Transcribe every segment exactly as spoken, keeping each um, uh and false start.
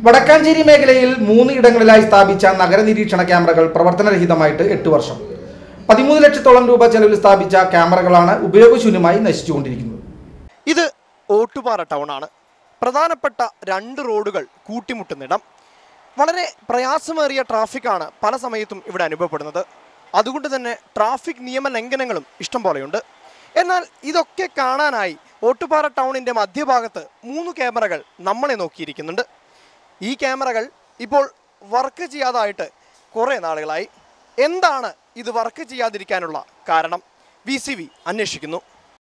വടക്കാഞ്ചേരി മേഖലയിൽ മൂന്ന് ഇടങ്ങളിലായി സ്ഥാപിച്ച നഗര നിരീക്ഷണ ക്യാമറകൾ പ്രവർത്തനരഹിതമായിട്ട് എട്ട് വർഷം. പതിമൂന്ന് ലക്ഷത്തോളം രൂപ ചെലവിൽ സ്ഥാപിച്ച ക്യാമറകളാണ് ഉപയോഗശൂന്യമായി നശിച്ചുകൊണ്ടിരിക്കുന്നത്. ഇത് ഓട്ടുപാറ ടൗൺ ആണ്. പ്രധാനപ്പെട്ട രണ്ട് റോഡുകൾ കൂട്ടിമുട്ടുന്നിടം. വളരെ പ്രയാസമേറിയ ട്രാഫിക്കാണ് പല സമയത്തും ഇവിടെ അനുഭവപ്പെടുന്നത്. അതുകൊണ്ട് തന്നെ ട്രാഫിക് നിയമ ലംഘനങ്ങളും ഇഷ്ടം പോലെയുണ്ട്. എന്നാൽ ഇതൊക്കെ കാണാനായി ഓട്ടുപാറ ടൗണിൻ്റെ മധ്യഭാഗത്ത് മൂന്ന് ക്യാമറകൾ നമ്മളെ നോക്കിയിരിക്കുന്നുണ്ട്. ഈ ക്യാമറകൾ ഇപ്പോൾ വർക്ക് ചെയ്യാതായിട്ട് കുറേ നാളുകളായി. എന്താണ് ഇത് വർക്ക് ചെയ്യാതിരിക്കാനുള്ള കാരണം? വി സി വി അന്വേഷിക്കുന്നു.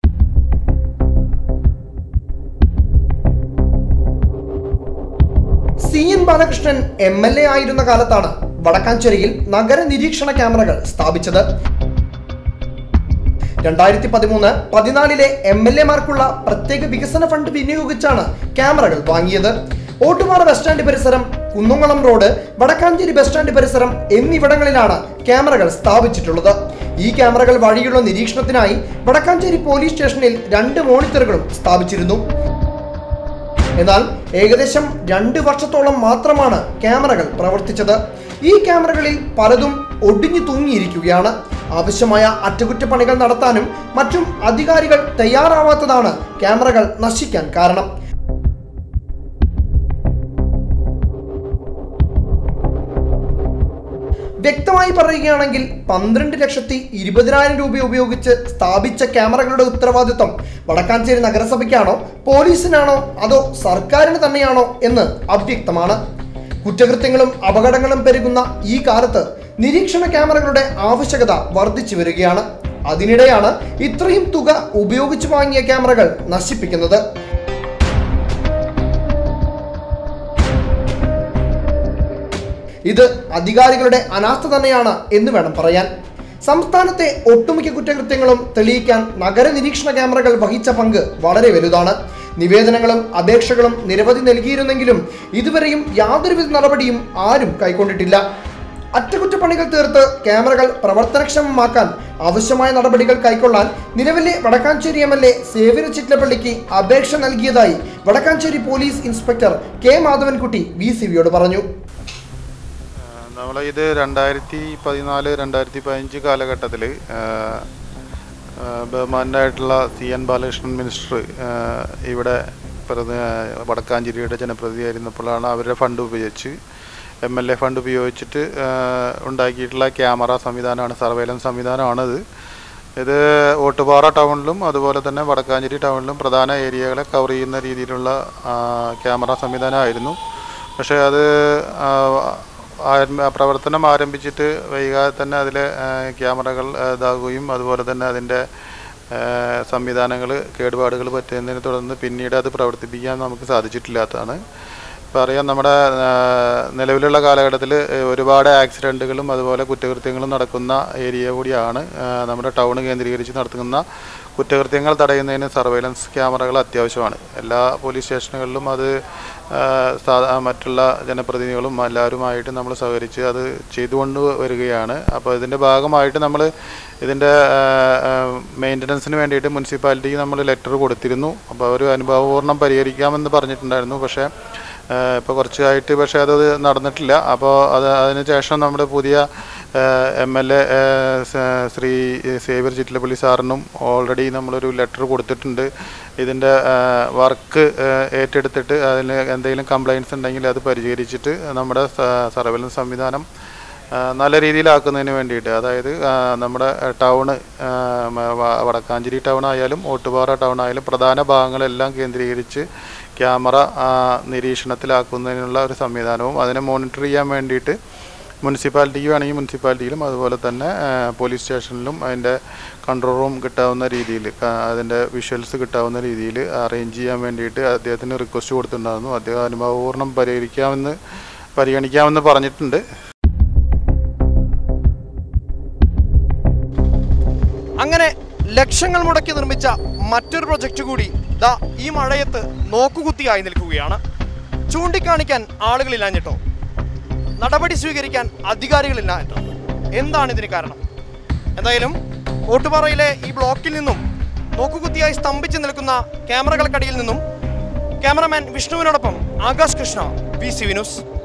C N Balakrishnan M L A ആയിരുന്ന കാലത്താണ് വടക്കാഞ്ചേരിയിൽ നഗര നിരീക്ഷണ ക്യാമറകൾ സ്ഥാപിച്ചത്. രണ്ടായിരത്തി പതിമൂന്ന് പതിനാലിലെ എം എൽ എമാർക്കുള്ള പ്രത്യേക വികസന ഫണ്ട് വിനിയോഗിച്ചാണ് ക്യാമറകൾ വാങ്ങിയത്. ഓട്ടുപാറ ബസ് സ്റ്റാൻഡ് പരിസരം, Kunnamkulam road, Vadakkanchery bus stand പരിസരം എന്നിവിടങ്ങളിലാണ് ക്യാമറകൾ സ്ഥാപിച്ചിട്ടുള്ളത്. ഈ ക്യാമറകൾ വഴിയുള്ള നിരീക്ഷണത്തിനായി വടക്കാഞ്ചേരി പോലീസ് സ്റ്റേഷനിൽ രണ്ട് മോണിറ്ററുകളും സ്ഥാപിച്ചിരുന്നു. എന്നാൽ ഏകദേശം രണ്ട് വർഷത്തോളം മാത്രമാണ് ക്യാമറകൾ പ്രവർത്തിച്ചത്. ഈ ക്യാമറകളിൽ പലതും ഒടിഞ്ഞു തൂങ്ങിയിരിക്കുകയാണ്. ആവശ്യമായ അറ്റകുറ്റപ്പണികൾ നടത്താനും മറ്റും അധികാരികൾ തയ്യാറാവാത്തതാണ് ക്യാമറകൾ നശിക്കാൻ കാരണം. വ്യക്തമായി പറയുകയാണെങ്കിൽ പന്ത്രണ്ട് ലക്ഷത്തി ഇരുപതിനായിരം രൂപ ഉപയോഗിച്ച് സ്ഥാപിച്ച ക്യാമറകളുടെ ഉത്തരവാദിത്വം വടക്കാഞ്ചേരി നഗരസഭയ്ക്കാണോ പോലീസിനാണോ അതോ സർക്കാരിന് തന്നെയാണോ എന്ന് അവ്യക്തമാണ്. കുറ്റകൃത്യങ്ങളും അപകടങ്ങളും പെരുകുന്ന ഈ കാലത്ത് നിരീക്ഷണ ക്യാമറകളുടെ ആവശ്യകത വർദ്ധിച്ചു വരികയാണ്. അതിനിടെയാണ് ഇത്രയും തുക ഉപയോഗിച്ചു വാങ്ങിയ ക്യാമറകൾ നശിപ്പിക്കുന്നത്. ഇത് അധികാരികളുടെ അനാസ്ഥ തന്നെയാണ് എന്ന് വേണം പറയാൻ. സംസ്ഥാനത്തെ ഒട്ടുമിക്ക കുറ്റകൃത്യങ്ങളും തെളിയിക്കാൻ നഗര നിരീക്ഷണ ക്യാമറകൾ വഹിച്ച പങ്ക് വളരെ വലുതാണ്. നിവേദനങ്ങളും അപേക്ഷകളും നിരവധി നൽകിയിരുന്നെങ്കിലും ഇതുവരെയും യാതൊരുവിധ നടപടിയും ആരും കൈക്കൊണ്ടിട്ടില്ല. അറ്റകുറ്റപ്പണികൾ തീർത്ത് ക്യാമറകൾ പ്രവർത്തനക്ഷമമാക്കാൻ ആവശ്യമായ നടപടികൾ കൈക്കൊള്ളാൻ നിലവിലെ Vadakkanchery M L A Xavier ചിറ്റലപ്പള്ളിക്ക് അപേക്ഷ നൽകിയതായി Vadakkanchery police inspector K Madhavankutty V C വിയോട് പറഞ്ഞു. നമ്മൾ ഇത് രണ്ടായിരത്തി പതിനാല് രണ്ടായിരത്തി പതിനഞ്ച് കാലഘട്ടത്തിൽ ബഹുമാനായിട്ടുള്ള സി എൻ ബാലകൃഷ്ണൻ മിനിസ്റ്റർ ഇവിടെ വടക്കാഞ്ചേരിയുടെ ജനപ്രതിനിധിയായിരുന്നപ്പോഴാണ് അവരുടെ ഫണ്ട് ഉപയോഗിച്ച് എം എൽ എ ഫണ്ട് ഉപയോഗിച്ചിട്ട് ഉണ്ടാക്കിയിട്ടുള്ള ക്യാമറ സംവിധാനമാണ്, സർവൈലൻസ് സംവിധാനമാണിത്. ഇത് ഓട്ടുപാറ ടൗണിലും അതുപോലെ തന്നെ വടക്കാഞ്ചേരി ടൗണിലും പ്രധാന ഏരിയകളെ കവർ ചെയ്യുന്ന രീതിയിലുള്ള ക്യാമറ സംവിധാനമായിരുന്നു. പക്ഷേ അത് പ്രവർത്തനം ആരംഭിച്ചിട്ട് വൈകാതെ തന്നെ അതിലെ ക്യാമറകൾ ഇതാകുകയും അതുപോലെ തന്നെ അതിൻ്റെ സംവിധാനങ്ങൾ കേടുപാടുകൾ പറ്റുന്നതിനെ തുടർന്ന് പിന്നീട് അത് പ്രവർത്തിപ്പിക്കാൻ നമുക്ക് സാധിച്ചിട്ടില്ലാത്തതാണ്. ഇപ്പോൾ അറിയാം, നമ്മുടെ നിലവിലുള്ള കാലഘട്ടത്തിൽ ഒരുപാട് ആക്സിഡൻറ്റുകളും അതുപോലെ കുറ്റകൃത്യങ്ങളും നടക്കുന്ന ഏരിയ കൂടിയാണ്. നമ്മുടെ ടൗൺ കേന്ദ്രീകരിച്ച് നടത്തുന്ന കുറ്റകൃത്യങ്ങൾ തടയുന്നതിന് സർവൈലൻസ് ക്യാമറകൾ അത്യാവശ്യമാണ്. എല്ലാ പോലീസ് സ്റ്റേഷനുകളിലും അത് സാധാ മറ്റുള്ള ജനപ്രതിനിധികളും എല്ലാവരുമായിട്ട് നമ്മൾ സഹകരിച്ച് അത് ചെയ്തുകൊണ്ട് വരികയാണ്. അപ്പോൾ ഇതിൻ്റെ ഭാഗമായിട്ട് നമ്മൾ ഇതിൻ്റെ മെയിൻ്റനൻസിന് വേണ്ടിയിട്ട് മുനിസിപ്പാലിറ്റിക്ക് നമ്മൾ ലെറ്റർ കൊടുത്തിരുന്നു. അപ്പോൾ അവർ അനുഭവപൂർണ്ണം പരിഹരിക്കാമെന്ന് പറഞ്ഞിട്ടുണ്ടായിരുന്നു. പക്ഷേ ഇപ്പോൾ കുറച്ചായിട്ട് പക്ഷേ അത് നടന്നിട്ടില്ല. അപ്പോൾ അത് അതിന് ശേഷം നമ്മുടെ പുതിയ M L A Shri Xavier Chittalappally സാറിനും ഓൾറെഡി നമ്മളൊരു ലെറ്റർ കൊടുത്തിട്ടുണ്ട്. ഇതിൻ്റെ വർക്ക് ഏറ്റെടുത്തിട്ട് അതിന് എന്തെങ്കിലും കംപ്ലയിൻസ് ഉണ്ടെങ്കിൽ അത് പരിഹരിച്ചിട്ട് നമ്മുടെ സർവൈലൻസ് സംവിധാനം നല്ല രീതിയിലാക്കുന്നതിന് വേണ്ടിയിട്ട്, അതായത് നമ്മുടെ ടൗണ് വടക്കാഞ്ചേരി ടൗൺ ആയാലും ഓട്ടുപാറ ടൗൺ ആയാലും പ്രധാന ഭാഗങ്ങളെല്ലാം കേന്ദ്രീകരിച്ച് ക്യാമറ നിരീക്ഷണത്തിലാക്കുന്നതിനുള്ള ഒരു സംവിധാനവും അതിനെ മോണിറ്റർ ചെയ്യാൻ വേണ്ടിയിട്ട് മുനിസിപ്പാലിറ്റിക്ക് വേണമെങ്കിൽ മുനിസിപ്പാലിറ്റിയിലും അതുപോലെ തന്നെ പോലീസ് സ്റ്റേഷനിലും അതിൻ്റെ കൺട്രോൾ റൂം കിട്ടാവുന്ന രീതിയിൽ അതിൻ്റെ വിഷ്വൽസ് കിട്ടാവുന്ന രീതിയിൽ അറേഞ്ച് ചെയ്യാൻ വേണ്ടിയിട്ട് അദ്ദേഹത്തിന് റിക്വസ്റ്റ് കൊടുത്തിട്ടുണ്ടായിരുന്നു. അദ്ദേഹം അനുഭവപൂർണ്ണം പരിഹരിക്കാമെന്ന് പരിഗണിക്കാമെന്ന് പറഞ്ഞിട്ടുണ്ട്. അങ്ങനെ ലക്ഷങ്ങൾ മുടക്കി നിർമ്മിച്ച മറ്റൊരു പ്രൊജക്റ്റ് കൂടി ദാ ഈ മഴയത്ത് നോക്കുകുത്തിയായി നിൽക്കുകയാണ്. ചൂണ്ടിക്കാണിക്കാൻ ആളുകളില്ലാഞ്ഞിട്ടോ നടപടി സ്വീകരിക്കാൻ അധികാരികളില്ലാഞ്ഞിട്ടോ എന്താണ് ഇതിന് കാരണം? എന്തായാലും ഓട്ടുപാറയിലെ ഈ ബ്ലോക്കിൽ നിന്നും നോക്കുകുത്തിയായി സ്തംഭിച്ച് നിൽക്കുന്ന ക്യാമറകൾക്കടിയിൽ നിന്നും ക്യാമറമാൻ വിഷ്ണുവിനോടൊപ്പം Akash Krishna, V C V news.